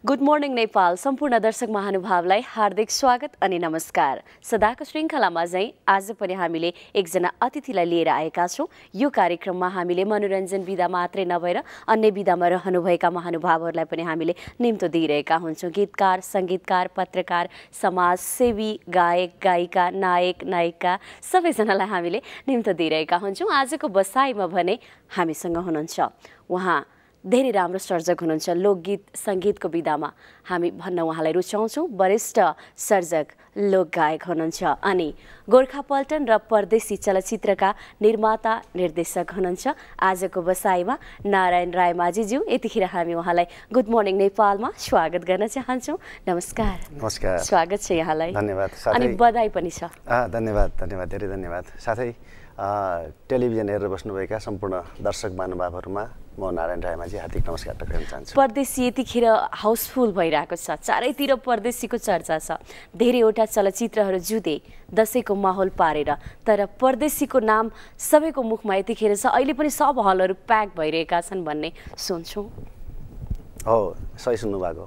Good morning Nepal सम्पूर्ण दर्शक महानुभावलाई हार्दिक स्वागत अनि नमस्कार। सदाको श्रृङ्खलामा चाहिँ आज पनि हामीले एकजना अतिथिलाई लिएर आएका छौँ। यो कार्यक्रममा हामीले मनोरञ्जन विधा मात्रै नभएर अन्य विधामा रहनुभएका महानुभावहरूलाई पनि हामीले निम्तो दिइरहेका हुन्छौँ। गीतकार, सङ्गीतकार, पत्रकार, समाजसेवी, गायक, गायिका, नायक, नायिका सबैजनालाई हामीले निम्तो दिइरहेका हुन्छौँ। आजको बसाइमा भने हामीसँग हुनुहुन्छ उहाँ धेरै राम्रो सर्जक हुनुहुन्छ। लोकगीत सङ्गीतको विधामा हामी भन्न उहाँलाई रुचाउँछौँ। वरिष्ठ सर्जक, लोकगायक हुनुहुन्छ अनि गोर्खा पल्टन र परदेशी चलचित्रका निर्माता निर्देशक हुनुहुन्छ। आजको बसाइमा नारायण रायमाझीज्यू। यतिखेर हामी उहाँलाई गुड मर्निङ नेपालमा स्वागत गर्न चाहन्छौँ। नमस्कार। नमस्कार, स्वागत छ यहाँलाई। धन्यवाद अनि बधाई पनि छ। धन्यवाद धन्यवाद, धेरै धन्यवाद। साथै टेलिभिजन हेरेर बस्नुभएका सम्पूर्ण दर्शक महानुभावहरूमा म नारायण रायमाझी हार्दिक नमस्कार टक्राउन चाहन्छु। परदेशी यतिखेर हाउसफुल भइरहेको छ, चारैतिर परदेशीको चर्चा छ। धेरैवटा चलचित्रहरू जुधे दसैँको माहौल पारेर, तर परदेशीको नाम सबैको मुखमा यतिखेर छ। अहिले पनि सब हलहरू प्याक भइरहेका छन् भन्ने सुन्छौँ। हो, सही सुन्नुभएको।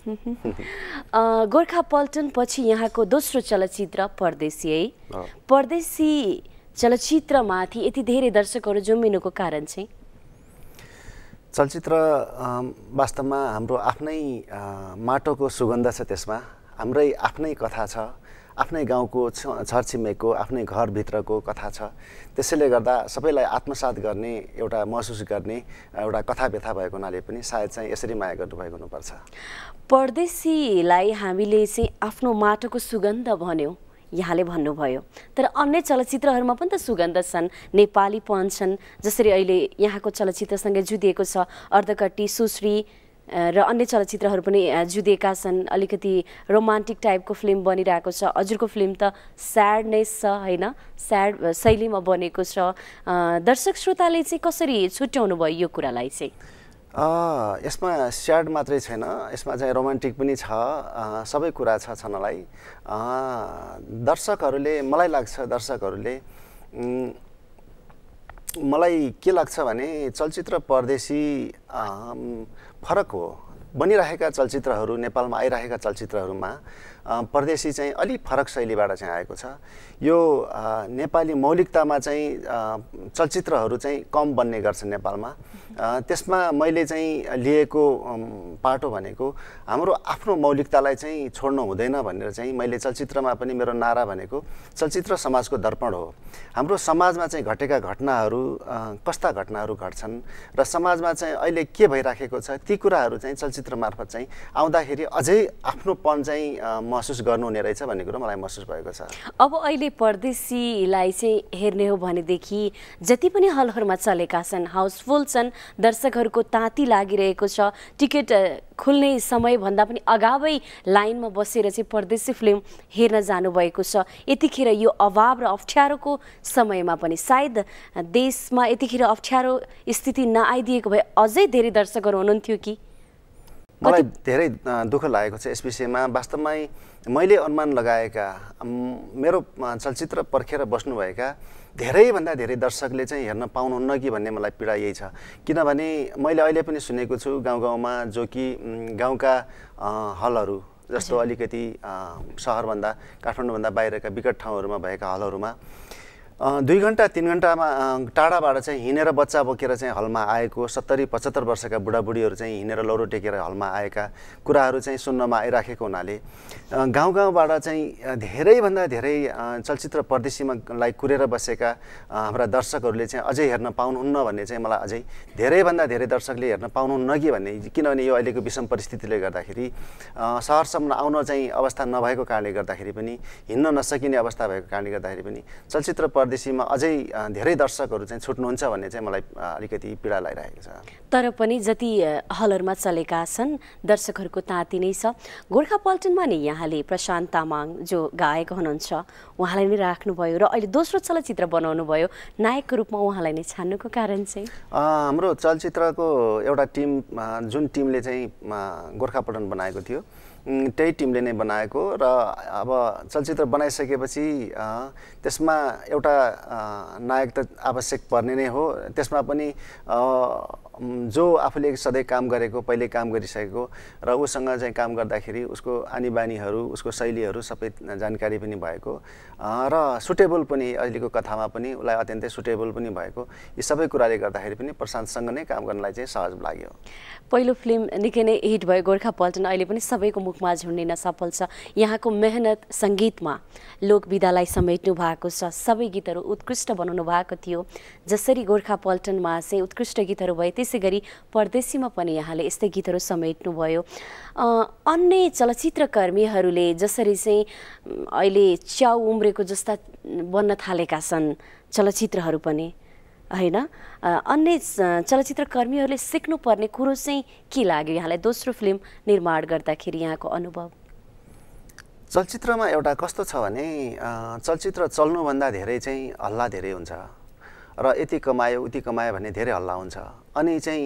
गोर्खा पल्टन पछि यहाँको दोस्रो चलचित्र परदेशी है। परदेशी चलचित्रमाथि यति धेरै दर्शकहरू जम्मिनुको कारण चाहिँ चलचित्र वास्तवमा हाम्रो आफ्नै माटोको सुगन्ध छ, त्यसमा हाम्रै आफ्नै कथा छ, आफ्नै गाउँको छरछिमेकको आफ्नै घरभित्रको कथा छ। त्यसैले गर्दा सबैलाई आत्मसात गर्ने, एउटा महसुस गर्ने एउटा कथा व्यथा भएको हुनाले पनि सायद चाहिँ यसरी माया गर्नुभएको हुनुपर्छ। परदेशीलाई हामीले चाहिँ आफ्नो माटोको सुगन्ध भन्यौँ, यहाँले भन्नुभयो, तर अन्य चलचित्रहरूमा पनि त सुगन्ध छन्, नेपालीपन छन्। जसरी अहिले यहाँको चलचित्रसँगै जुधिएको छ अर्धकट्टी, सुश्री र अन्य चलचित्रहरू पनि जुधिएका छन्। अलिकति रोमान्टिक टाइपको फिल्म बनिरहेको छ। हजुरको फिल्म त स्याडनेस छ होइन, स्याड शैलीमा बनेको छ। दर्शक श्रोताले चाहिँ कसरी छुट्याउनु भयो यो कुरालाई चाहिँ? यसमा स्याड मात्रै छैन, यसमा चाहिँ रोमान्टिक पनि छ, सबै कुरा छ छनलाई। दर्शकहरूले, मलाई लाग्छ दर्शकहरूले, मलाई के लाग्छ भने चलचित्र परदेशी फरक हो। बनिरहेका चलचित्रहरू, नेपालमा आइरहेका चलचित्रहरूमा परदेशी चाहिँ अलिक फरक शैलीबाट चाहिँ आएको छ। यो नेपाली मौलिकतामा चाहिँ चलचित्रहरू चाहिँ कम बन्ने गर्छन् नेपालमा। त्यसमा मैले चाहिँ लिएको पाटो भनेको हाम्रो आफ्नो मौलिकतालाई चाहिँ छोड्नु हुँदैन भनेर चाहिँ मैले चलचित्रमा पनि मेरो नारा भनेको चलचित्र समाजको दर्पण हो। हाम्रो समाजमा चाहिँ घटेका घटनाहरू, कस्ता घटनाहरू घट्छन् र समाजमा चाहिँ अहिले के भइराखेको छ, ती कुराहरू चाहिँ चलचित्र मार्फत चाहिँ आउँदाखेरि अझै आफ्नोपन चाहिँ महसुस गर्नुहुने रहेछ भन्ने कुरो मलाई महसुस भएको छ। अब अहिले परदेशीलाई चाहिँ हेर्ने हो भनेदेखि जति पनि हलहरूमा चलेका छन्, हाउसफुल छन्, दर्शकहरूको ताती लागिरहेको छ। टिकट खुल्ने समयभन्दा पनि अगावै लाइनमा बसेर चाहिँ परदेशी फिल्म हेर्न जानुभएको छ। यतिखेर यो अभाव र अप्ठ्यारोको समयमा पनि सायद देशमा यतिखेर अप्ठ्यारो स्थिति नआइदिएको भए अझै धेरै दर्शकहरू हुनुहुन्थ्यो कि? मलाई धेरै दुःख लागेको छ यस विषयमा। वास्तवमै मैले अनुमान लगाएका, मेरो चलचित्र पर्खेर बस्नुभएका धेरैभन्दा धेरै दर्शकले चाहिँ हेर्न पाउनुहुन्न कि भन्ने मलाई पीडा यही छ। किनभने मैले अहिले पनि सुनेको छु गाउँ गाउँमा, जो कि गाउँका हलहरू जस्तो अलिकति सहरभन्दा, काठमाडौँभन्दा बाहिरका विकट ठाउँहरूमा भएका हलहरूमा 2 घन्टा 3 घन्टामा टाढाबाट चाहिँ हिँडेर बच्चा बोकेर चाहिँ हलमा आएको 70-75 वर्षका बुढाबुढीहरू चाहिँ हिँडेर लौरो टेकेर हलमा आएका कुराहरू चाहिँ सुन्नमा आइराखेको हुनाले गाउँ गाउँबाट चाहिँ धेरैभन्दा धेरै चलचित्र परदेशीमालाई कुरेर बसेका हाम्रा दर्शकहरूले चाहिँ अझै हेर्न पाउनुहुन्न भन्ने चाहिँ मलाई अझै धेरैभन्दा धेरै दर्शकले हेर्न पाउनुहुन्न कि भन्ने। किनभने यो अहिलेको विषम परिस्थितिले गर्दाखेरि सहरसम्म आउन चाहिँ अवस्था नभएको कारणले गर्दाखेरि पनि, हिँड्न नसकिने अवस्था भएको कारणले गर्दाखेरि पनि चलचित्र परदेशीमा अझै धेरै दर्शकहरू चाहिँ छुट्नुहुन्छ भन्ने चाहिँ मलाई अलिकति पीडा लागिरहेको छ। तर पनि जति हलहरूमा चलेका छन् दर्शकहरूको ताती नै छ। गोर्खा पल्टनमा नि यहाँले प्रशान्त तामाङ जो गायक हुनुहुन्छ उहाँलाई नै राख्नुभयो र अहिले दोस्रो चलचित्र बनाउनु भयो। नायकको रूपमा उहाँलाई नै छान्नुको कारण चाहिँ? हाम्रो चलचित्रको एउटा टिम, जुन टिमले चाहिँ गोर्खा पल्टन बनाएको थियो, त्यही टिमले नै बनाएको र अब चलचित्र बनाइसकेपछि त्यसमा एउटा नायक त आवश्यक पर्ने नै हो। त्यसमा पनि जो आफूले सधैँ काम गरेको पहिले काम गरिसकेको र उसँग चाहिँ काम गर्दाखेरि उसको आनी बानीहरू उसको शैलीहरू सबै जानकारी पनि भएको र सुटेबल पनि अहिलेको कथामा पनि उसलाई अत्यन्तै सुटेबल पनि भएको यी सबै कुराले गर्दाखेरि पनि प्रशान्तसँग नै काम गर्नलाई चाहिँ सहज लाग्यो। पहिलो फिल्म निकै नै हिट भयो गोर्खा पल्टन, अहिले पनि सबैको मुखमा झुन्डिन सफल छ। यहाँको मेहनत सङ्गीतमा लोकविधालाई समेट्नु भएको छ, सबै गीतहरू उत्कृष्ट बनाउनु भएको थियो। जसरी गोर्खा पल्टनमा चाहिँ उत्कृष्ट गीतहरू भए त्यसै गरी परदेशीमा पनि यहाँले यस्तै गीतहरू समेट्नुभयो। अन्य चलचित्रकर्मीहरूले जसरी चाहिँ अहिले च्याउ उम्रेको जस्ता बन्न थालेका छन् चलचित्रहरू पनि हैन, अन्य चलचित्रकर्मीहरूले सिक्नुपर्ने कुरो चाहिँ के लाग्यो यहाँलाई दोस्रो फिल्म निर्माण गर्दाखेरि यहाँको अनुभव? चलचित्रमा एउटा कस्तो छ भने चलचित्र चल्नुभन्दा धेरै चाहिँ हल्ला धेरै हुन्छ र यति कमायो उति कमायो भन्ने धेरै हल्ला हुन्छ। अनि चाहिँ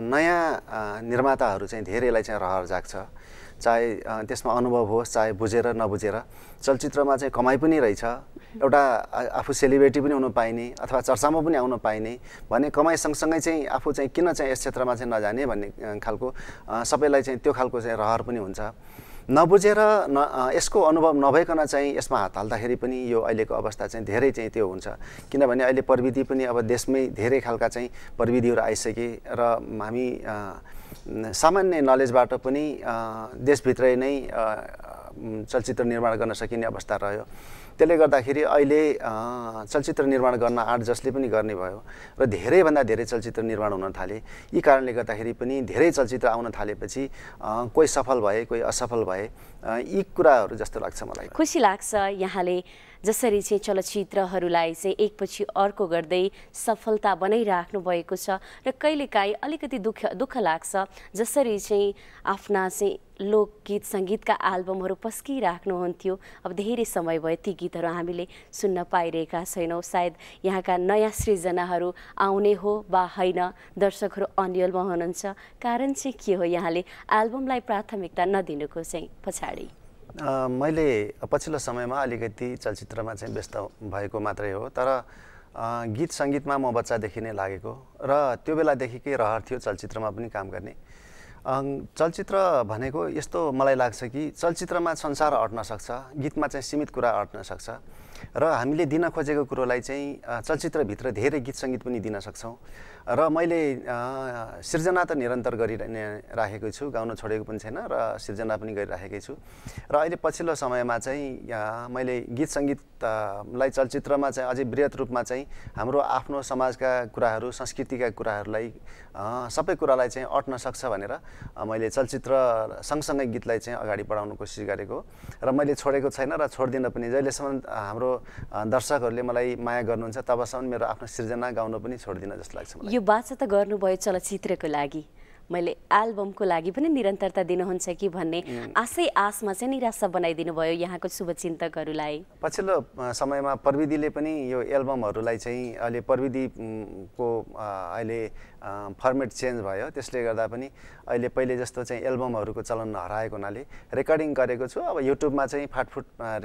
नयाँ निर्माताहरू चाहिँ धेरैलाई चाहिँ रहर जाग्छ, चाहे त्यसमा अनुभव होस् चाहे बुझेर नबुझेर। चलचित्रमा चाहिँ कमाइ पनि रहेछ, एउटा आफू सेलिब्रेटी पनि हुन पाइने अथवा चर्चामा पनि आउन पाइने भने कमाइ सँगसँगै चाहिँ आफू चाहिँ किन चाहिँ यस क्षेत्रमा चाहिँ नजाने भन्ने खालको सबैलाई चाहिँ त्यो खालको चाहिँ रहर पनि हुन्छ। नबुझेर यसको अनुभव नभइकन चाहिँ यसमा हात हाल्दाखेरि पनि यो अहिलेको अवस्था चाहिँ धेरै चाहिँ त्यो हुन्छ। किनभने अहिले प्रविधि पनि अब देशमै धेरै खालका चाहिँ प्रविधिहरू आइसके र हामी सामान्य नलेजबाट पनि देशभित्रै नै चलचित्र निर्माण गर्न सकिने अवस्था रह्यो। त्यसले गर्दाखेरि अहिले चलचित्र निर्माण गर्न आँट जसले पनि गर्ने भयो र धेरैभन्दा धेरै चलचित्र निर्माण हुन थाले। यी कारणले गर्दाखेरि पनि धेरै चलचित्र आउन थालेपछि कोही सफल भए कोही असफल भए, यी कुराहरू जस्तो लाग्छ मलाई। खुसी लाग्छ यहाँले जसरी चाहिँ चलचित्रहरूलाई चाहिँ एकपछि अर्को गर्दै सफलता बनाइराख्नु भएको छ र कहिलेकाहीँ अलिकति दुःख लाग्छ जसरी चाहिँ आफ्ना चाहिँ लोकगीत सङ्गीतका एल्बमहरू पस्किराख्नुहुन्थ्यो। अब धेरै समय भयो ती गीतहरू हामीले सुन्न पाइरहेका छैनौँ। सायद यहाँका नयाँ सृजनाहरू आउने हो वा होइन, दर्शकहरू अन्यलमा हुनुहुन्छ। कारण चाहिँ के हो यहाँले एल्बमलाई प्राथमिकता नदिनुको चाहिँ पछाडि? मैले पछिल्लो समयमा अलिकति चलचित्रमा चाहिँ व्यस्त भएको मात्रै हो, तर गीत सङ्गीतमा म बच्चादेखि नै लागेको र त्यो बेलादेखिकै रहर थियो चलचित्रमा पनि काम गर्ने। चलचित्र भनेको यस्तो मलाई लाग्छ कि चलचित्रमा संसार अट्न सक्छ, गीतमा चाहिँ सीमित कुरा अट्न सक्छ र हामीले दिन खोजेको कुरोलाई चाहिँ चलचित्रभित्र धेरै गीत सङ्गीत पनि दिन सक्छौँ। र मैले सिर्जना त निरन्तर गरिराखेकै छु, गाउन छोडेको पनि छैन र सिर्जना पनि गरिराखेकै छु। र अहिले पछिल्लो समयमा चाहिँ मैले गीत सङ्गीतलाई चलचित्रमा चाहिँ अझै बृहत रूपमा चाहिँ हाम्रो आफ्नो समाजका कुराहरू संस्कृतिका कुराहरूलाई सबै कुरालाई चाहिँ अट्न सक्छ भनेर मैले चलचित्र सँगसँगै गीतलाई चाहिँ अगाडि बढाउनु कोसिस गरेको र मैले छोडेको छैन र छोड्दिन पनि। जहिलेसम्म हाम्रो दर्शकहरूले मलाई माया गर्नुहुन्छ तबसम्म मेरो आफ्नो सिर्जना गाउन पनि छोड्दिन जस्तो लाग्छ मलाई। यो बाचा त गर्नुभयो चलचित्रको लागि, मैले एल्बमको लागि पनि निरन्तरता दिनुहुन्छ कि भन्ने आशमा चाहिँ निराशा बनाइदिनु भयो यहाँको शुभचिन्तकहरूलाई? पछिल्लो समयमा प्रविधिले पनि यो एल्बमहरूलाई चाहिँ अहिले प्रविधिको अहिले फर्मेट चेन्ज भयो, त्यसले गर्दा पनि अहिले पहिले जस्तो चाहिँ एल्बमहरूको चलन हराएको हुनाले रेकर्डिङ गरेको छु। अब युट्युबमा चाहिँ फाटफुट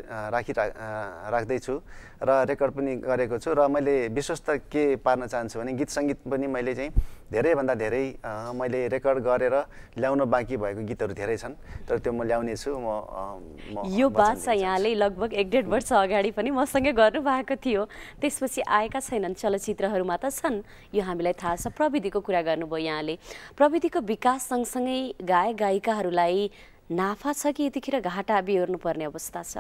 राख्दैछु र रेकर्ड पनि गरेको छु र मैले विशेष त के पार्न चाहन्छु भने गीत सङ्गीत पनि मैले चाहिँ धेरैभन्दा धेरै मैले रेकर्ड गरेर ल्याउन बाँकी भएको गीतहरू धेरै छन्, तर त्यो म ल्याउने छु। यो बात चाहिँ यहाँले लगभग 1.5 वर्ष अगाडि पनि मसँगै गर्नुभएको थियो, त्यसपछि आएका छैनन् चलचित्रहरूमा त छन्, यो हामीलाई थाहा छ। प्रविधिको कुरा गर्नुभयो यहाँले, प्रविधिको विकास सँगसँगै गायक गायिकाहरूलाई नाफा छ कि यतिखेर घाटा बिहोर्नुपर्ने अवस्था छ?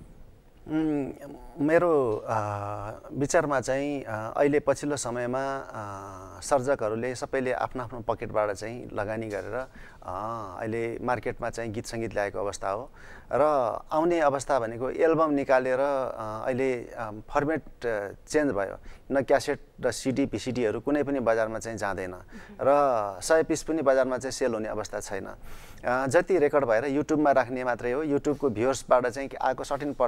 मेरो विचारमा चाहिँ अहिले पछिल्लो समयमा सर्जकहरूले सबैले आफ्नो आफ्नो पकेटबाट चाहिँ लगानी गरेर अहिले मार्केटमा चाहिँ गीत सङ्गीत ल्याएको अवस्था हो र आउने अवस्था भनेको एल्बम निकालेर अहिले फर्मेट चेन्ज भयो, न क्यासेट र सिडी भिसिडीहरू कुनै पनि बजारमा चाहिँ जाँदैन र 100 पिस पनि बजारमा चाहिँ सेल हुने अवस्था छैन। जति रेकर्ड भएर युट्युबमा राख्ने मात्रै हो, युट्युबको भ्युअर्सबाट चाहिँ आएको 13% मात्रै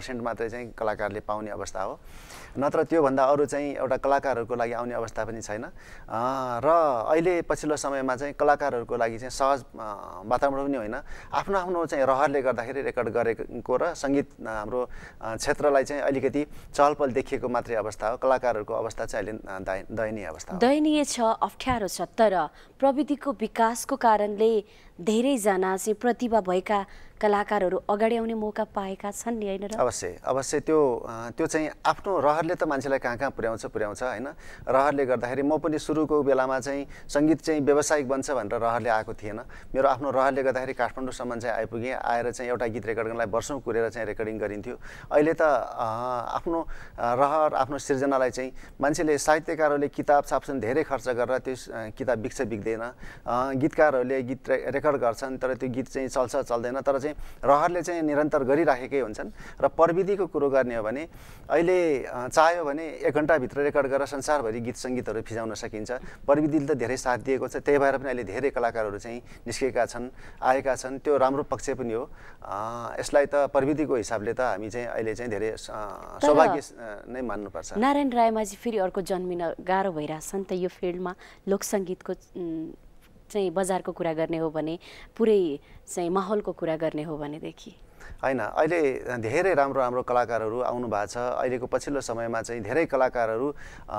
मात्रै चाहिँ कलाकारले पाउने अवस्था हो, नत्र त्योभन्दा अरू चाहिँ एउटा कलाकारहरूको लागि आउने अवस्था पनि छैन। र अहिले पछिल्लो समयमा चाहिँ कलाकारहरूको लागि चाहिँ सहज वातावरण पनि होइन, आफ्नो आफ्नो चाहिँ रहरले गर्दाखेरि रेकर्ड गरेको र सङ्गीत हाम्रो क्षेत्रलाई चाहिँ अलिकति चहलपहल देखिएको मात्रै अवस्था हो। कलाकारहरूको अवस्था चाहिँ अहिले दयनीय अवस्था हो। दयनीय छ, अप्ठ्यारो छ, तर प्रविधिको विकासको कारणले धेरैजना चाहिँ प्रतिभा भएका कलाकारहरू अगाडि आउने मौका पाएका छन् नि, होइन र? अवश्य त्यो चाहिँ आफ्नो रहरले त मान्छेलाई कहाँ कहाँ पुर्याउँछ होइन। रहरले गर्दाखेरि म पनि सुरुको बेलामा चाहिँ सङ्गीत चाहिँ व्यावसायिक बन्छ भनेर रहरले आएको थिएन। मेरो आफ्नो रहरले गर्दाखेरि काठमाडौँसम्म चाहिँ आइपुगेँ। आएर चाहिँ एउटा गीत रेकर्ड गर्नलाई वर्षौँ कुरेर चाहिँ रेकर्डिङ गरिन्थ्यो। अहिले त आफ्नो रहर, आफ्नो सृजनालाई चाहिँ मान्छेले, साहित्यकारहरूले किताब छाप्छन्, धेरै खर्च गरेर त्यो किताब बिक्छ बिक्दैन, गीतकारहरूले गीत रेकर्ड गर्छन् तर त्यो गीत चाहिँ चल्छ चल्दैन, तर रहरले चाहिँ निरन्तर गरिराखेकै हुन्छन्। र प्रविधिको कुरो गर्ने हो भने अहिले चाह्यो भने 1 घण्टाभित्र रेकर्ड गरेर संसारभरि गीत सङ्गीतहरू फिजाउन सकिन्छ। प्रविधिले त धेरै साथ दिएको छ, त्यही भएर पनि अहिले धेरै कलाकारहरू चाहिँ निस्केका छन्, आएका छन्। त्यो राम्रो पक्ष पनि हो। यसलाई त प्रविधिको हिसाबले त हामी चाहिँ अहिले चाहिँ धेरै सौभाग्य नै मान्नुपर्छ। नारायण रायमाझी फेरि अर्को जन्मिन गाह्रो भइरहेछ नि त यो फिल्डमा। लोकसङ्गीतको चाहिँ बजारको कुरा गर्ने हो भने, पुरै चाहिँ माहौलको कुरा गर्ने हो भनेदेखि होइन, अहिले धेरै राम्रो कलाकारहरू आउनु भएको छ। अहिलेको पछिल्लो समयमा चाहिँ धेरै कलाकारहरू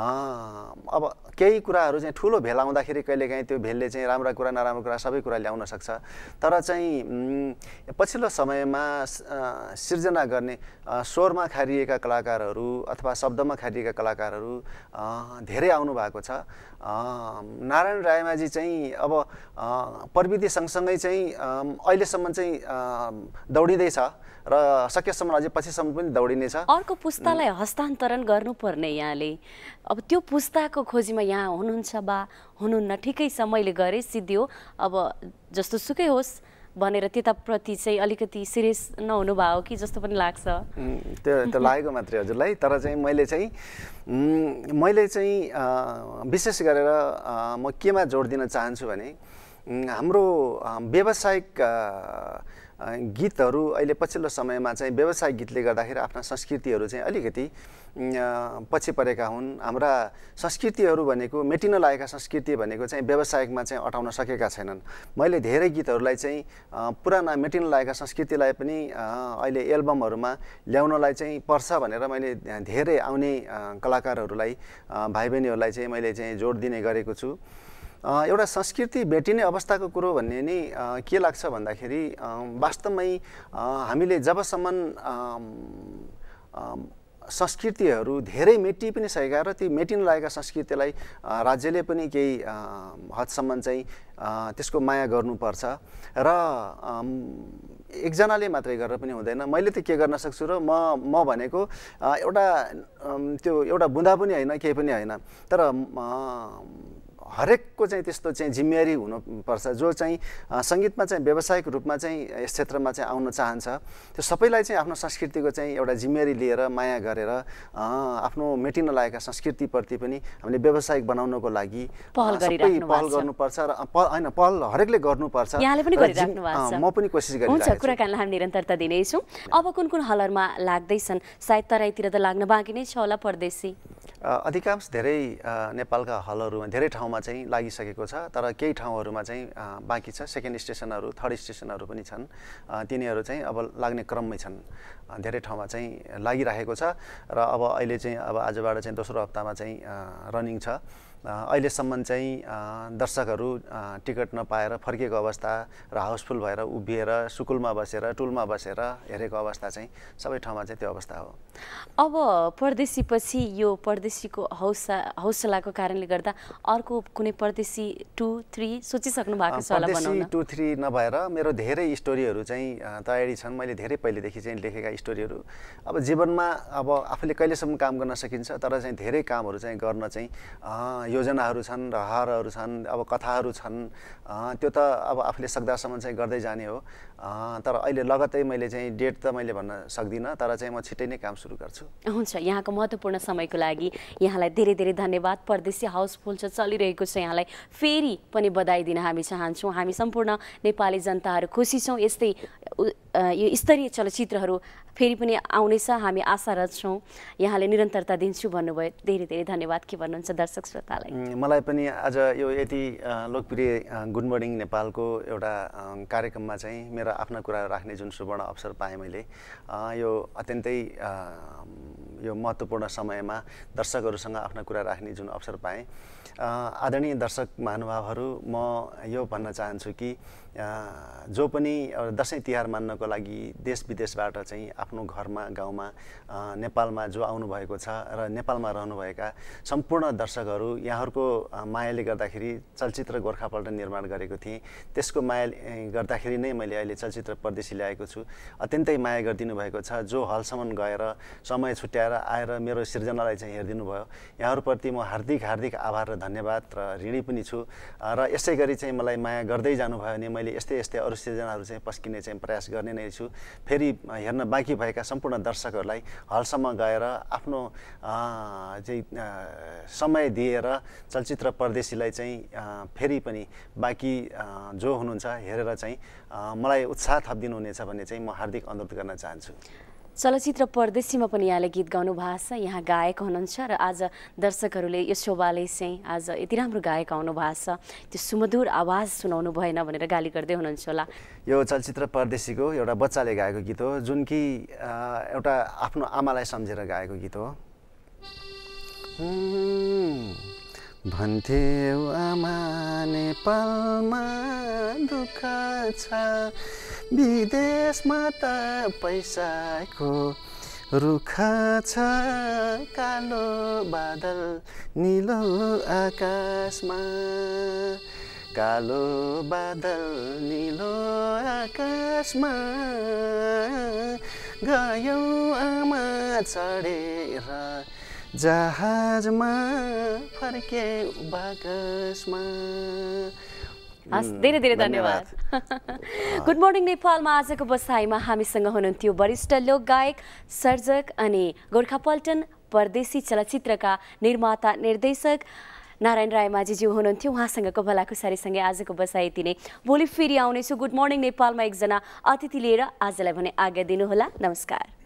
अब केही कुराहरू चाहिँ ठुलो भेला आउँदाखेरि कहिलेकाहीँ त्यो भेलले चाहिँ राम्रा कुरा नराम्रो कुरा सबै कुरा ल्याउन सक्छ। तर चाहिँ पछिल्लो समयमा सिर्जना गर्ने स्वरमा खारिएका कलाकारहरू अथवा शब्दमा खारिएका कलाकारहरू धेरै आउनु भएको छ। नारायण रायमाझी चाहिँ अब प्रविधि सँगसँगै चाहिँ अहिलेसम्म चाहिँ दौडिँदैछ र सकेसम्म अझै पछिसम्म पनि दौडिनेछ। अर्को पुस्तालाई हस्तान्तरण गर्नुपर्ने यहाँले, अब त्यो पुस्ताको खोजीमा यहाँ हुनुहुन्छ बा हुनुहुन्न, ठिकै छ मैले गरेँ सिद्धियो, अब जस्तो सुकै होस् भनेर त्यताप्रति चाहिँ अलिकति सिरियस नहुनु भयो कि जस्तो पनि लाग्छ। त्यो लागेको मात्रै हजुरलाई। तर चाहिँ मैले चाहिँ विशेष गरेर म केमा जोड दिन चाहन्छु भने हाम्रो व्यावसायिक गीतहरू अहिले पछिल्लो समयमा चाहिँ व्यावसायिक गीतले गर्दाखेरि आफ्ना संस्कृतिहरू चाहिँ अलिकति पछि परेका हुन्। हाम्रा संस्कृतिहरू भनेको, मेटिन लागेका संस्कृति भनेको चाहिँ व्यावसायिकमा चाहिँ अटाउन सकेका छैनन्। मैले धेरै गीतहरूलाई चाहिँ पुराना मेटिन लागेका संस्कृतिलाई पनि अहिले एल्बमहरूमा ल्याउनलाई चाहिँ पर्छ भनेर मैले धेरै आउने कलाकारहरूलाई, भाइ बहिनीहरूलाई चाहिँ मैले चाहिँ जोड दिने गरेको छु। एउटा संस्कृति भेटिने अवस्थाको कुरो भन्ने नि के लाग्छ भन्दाखेरि वास्तवमै हामीले जबसम्म संस्कृतिहरू धेरै मेटि पनि सकेका र ती मेटिन लागेका संस्कृतिलाई राज्यले पनि केही हदसम्म चाहिँ त्यसको माया गर्नुपर्छ र एकजनाले मात्रै गरेर पनि हुँदैन। मैले त के गर्न सक्छु र म भनेको एउटा बुँदा पनि होइन, केही पनि होइन, तर हरेकको चाहिँ त्यस्तो चाहिँ जिम्मेवारी हुनुपर्छ। जो चाहिँ सङ्गीतमा चाहिँ व्यावसायिक रूपमा चाहिँ यस क्षेत्रमा चाहिँ आउन चाहन्छ, त्यो सबैलाई चाहिँ आफ्नो संस्कृतिको चाहिँ एउटा जिम्मेवारी लिएर माया गरेर आफ्नो मेटिन लागेका संस्कृतिप्रति पनि हामीले व्यावसायिक बनाउनको लागि पहल गर्नुपर्छ र होइन, पहल हरेकले गर्नुपर्छ। यहाँले पनि गरिराख्नु भएको छ, म पनि कोसिस गरिरहेको छु। हुन्छ, कुराकानीलाई हामी निरन्तरता दिनेछौँ। अब कुन हलरमा लाग्दैछन्? सायद तराईतिर त लाग्न बाँकी नै छ होला परदेशी? अधिकांश धेरै नेपालका हलहरूमा धेरै ठाउँमा चाहिँ लागिसकेको छ, तर केही ठाउँहरूमा चाहिँ बाँकी छ। सेकेन्ड स्टेसनहरू, थर्ड स्टेसनहरू पनि छन्, तिनीहरू चाहिँ अब लाग्ने क्रममै छन्। धेरै ठाउँमा चाहिँ लागिरहेको छ र अब अहिले चाहिँ अब आजबाट चाहिँ दोस्रो हप्तामा चाहिँ रनिङ छ। अहिलेसम्म चाहिँ दर्शकहरू टिकट नपाएर फर्केको अवस्था र हाउसफुल भएर उभिएर सुकुलमा बसेर टुलमा बसेर हेरेको अवस्था चाहिँ सबै ठाउँमा चाहिँ त्यो अवस्था हो। अब परदेशी पछि यो परदेशीको हौसलाको कारणले गर्दा अर्को कुनै परदेशी 2-3 सोचिसक्नु भएको छ होला बनाउन? 2-3 नभएर मेरो धेरै स्टोरीहरू चाहिँ तयारी छन्। मैले धेरै पहिलेदेखि चाहिँ लेखेका स्टोरीहरू अब जीवनमा अब आफूले कहिलेसम्म काम गर्न सकिन्छ, तर चाहिँ धेरै कामहरू चाहिँ गर्न चाहिँ योजनाहरू छन्, रहरहरू छन्, अब कथाहरू छन्, त्यो त अब आफूले सक्दासम्म चाहिँ गर्दै जाने हो। तर अहिले लगत्तै मैले चाहिँ डेट त मैले भन्न सक्दिनँ, तर चाहिँ म छिट्टै नै काम सुरु गर्छु। हुन्छ, यहाँको महत्त्वपूर्ण समयको लागि यहाँलाई धेरै धेरै धन्यवाद। परदेशी हाउसफुल छ, चलिरहेको छ, यहाँलाई फेरि पनि बधाई दिन हामी चाहन्छौँ। हामी सम्पूर्ण नेपाली जनताहरू खुसी छौँ यस्तै यो स्तरीय चलचित्रहरू फेरि पनि आउनेछ हामी आशा रच्छौँ। यहाँले निरन्तरता दिन्छु भन्नुभयो, धेरै धेरै धन्यवाद। के भन्नुहुन्छ दर्शक श्रोतालाई? मलाई पनि आज यो यति लोकप्रिय गुड मर्निङ नेपालको एउटा कार्यक्रममा चाहिँ मेरो आफ्ना कुरा राख्ने जुन सुवर्ण अवसर पाएँ मैले, यो अत्यन्तै यो महत्त्वपूर्ण समयमा दर्शकहरूसँग आफ्ना कुरा राख्ने जुन अवसर पाएँ। आदरणीय दर्शक महानुभावहरू, म यो भन्न चाहन्छु कि जो पनि दसैँ तिहार मान्नको लागि देश विदेशबाट चाहिँ आफ्नो घरमा गाउँमा नेपालमा जो आउनुभएको छ र नेपालमा रहनुभएका सम्पूर्ण दर्शकहरू, यहाँहरूको मायाले गर्दाखेरि चलचित्र गोर्खापल्टन निर्माण गरेको थिएँ। त्यसको माया गर्दाखेरि नै मैले अहिले चलचित्र परदेशी ल्याएको छु। अत्यन्तै माया गरिदिनु भएको छ। जो हलसम्म गएर समय छुट्याएर आएर मेरो सिर्जनालाई चाहिँ हेरिदिनु भयो, यहाँहरूप्रति म हार्दिक हार्दिक आभार र धन्यवाद र ऋणी पनि छु। र यसै गरी चाहिँ मलाई माया गर्दै जानुभयो भने मैले यस्तै यस्तै अरू सिर्जनाहरू चाहिँ पस्किने चाहिँ प्रयास गर्ने नै छु। फेरि हेर्न बाँकी भएका सम्पूर्ण दर्शकहरूलाई हलसम्म गएर आफ्नो चाहिँ समय दिएर चलचित्र परदेशीलाई चाहिँ फेरि पनि बाँकी जो हुनुहुन्छ हेरेर चाहिँ मलाई उत्साह थपिदिनुहुनेछ भन्ने चाहिँ म हार्दिक अनुरोध गर्न चाहन्छु। चलचित्र परदेशीमा पनि यहाँले गीत गाउनु भएको छ, यहाँ गायक हुनुहुन्छ र आज दर्शकहरूले यो शोभाले चाहिँ आज यति राम्रो गायक आउनु भएको छ, त्यो सुमधुर आवाज सुनाउनु भएन भनेर गाली गर्दै हुनुहुन्छ होला। यो चलचित्र परदेशीको एउटा बच्चाले गाएको गीत हो, जुन कि एउटा आफ्नो आमालाई सम्झेर गाएको गीत हो। भन्थ्यौ आमा नेपालमा दुःख छ, विदेशमा त पैसाको रुख छ, कालो बादल निलो आकाशमा, कालो बादल निलो आकाशमा, गयौ आमा चढेर जहाजमा, फर्क्यौ बाकसमा। धेरै धेरै धन्यवाद। गुड मर्निङ नेपालमा आजको बसाइमा हामीसँग हुनुहुन्थ्यो वरिष्ठ लोक गायक, सर्जक अनि गोर्खापल्टन परदेशी चलचित्रका निर्माता निर्देशक नारायण रायमाझीज्यू हुनुहुन्थ्यो। उहाँसँगको भलाकुसारीसँगै आजको बसाइ यति नै। भोलि फेरि आउनेछु गुड मर्निङ नेपालमा एकजना अतिथि लिएर। आजलाई भने आज्ञा दिनुहोला। नमस्कार।